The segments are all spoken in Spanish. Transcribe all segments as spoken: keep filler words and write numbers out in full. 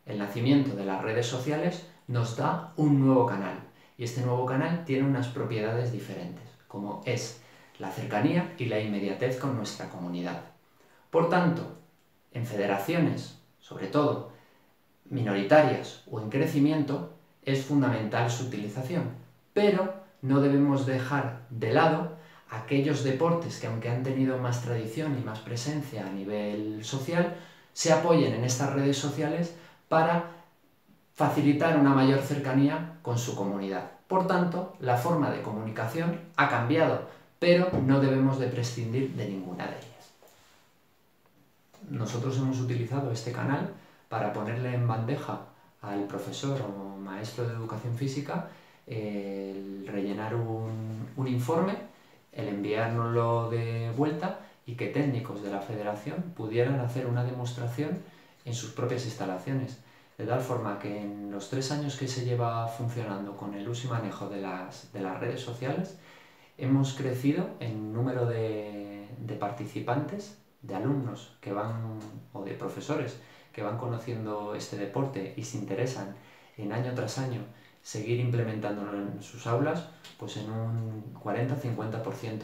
el nacimiento de las redes sociales nos da un nuevo canal, y este nuevo canal tiene unas propiedades diferentes, como es la cercanía y la inmediatez con nuestra comunidad. Por tanto, en federaciones, sobre todo minoritarias o en crecimiento, es fundamental su utilización, pero no debemos dejar de lado aquellos deportes que, aunque han tenido más tradición y más presencia a nivel social, se apoyen en estas redes sociales para facilitar una mayor cercanía con su comunidad. Por tanto, la forma de comunicación ha cambiado, pero no debemos de prescindir de ninguna de ellas. Nosotros hemos utilizado este canal para ponerle en bandeja al profesor o maestro de educación física el rellenar un, un informe, el enviárnoslo de vuelta y que técnicos de la federación pudieran hacer una demostración en sus propias instalaciones. De tal forma que en los tres años que se lleva funcionando con el uso y manejo de las, de las redes sociales, hemos crecido en número de, de participantes, de alumnos que van, o de profesores que van conociendo este deporte y se interesan en año tras año seguir implementándolo en sus aulas, pues en un cuarenta a cincuenta por ciento.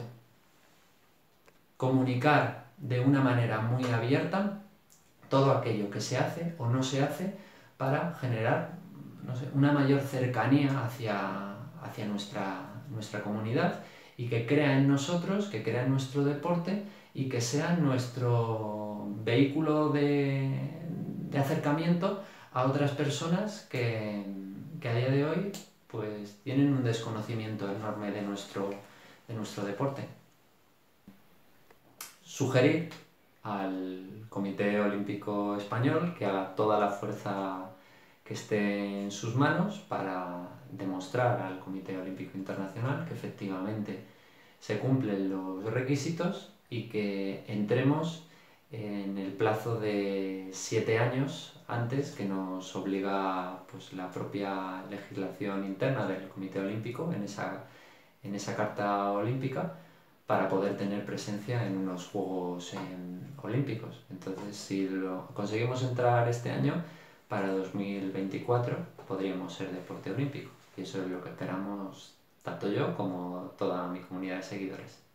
Comunicar de una manera muy abierta todo aquello que se hace o no se hace para generar, no sé, una mayor cercanía hacia, hacia nuestra, nuestra comunidad y que crea en nosotros, que crea en nuestro deporte y que sea nuestro vehículo de, de acercamiento a otras personas que, que a día de hoy pues, tienen un desconocimiento enorme de nuestro, de nuestro deporte. Sugerir al Comité Olímpico Español que haga toda la fuerza que esté en sus manos para demostrar al Comité Olímpico Internacional que efectivamente se cumplen los requisitos y que entremos en el plazo de siete años antes que nos obliga pues, la propia legislación interna del Comité Olímpico en esa, en esa Carta Olímpica, para poder tener presencia en unos Juegos en, Olímpicos. Entonces, si lo conseguimos entrar este año, para dos mil veinticuatro podríamos ser deporte olímpico. Y eso es lo que esperamos tanto yo como toda mi comunidad de seguidores.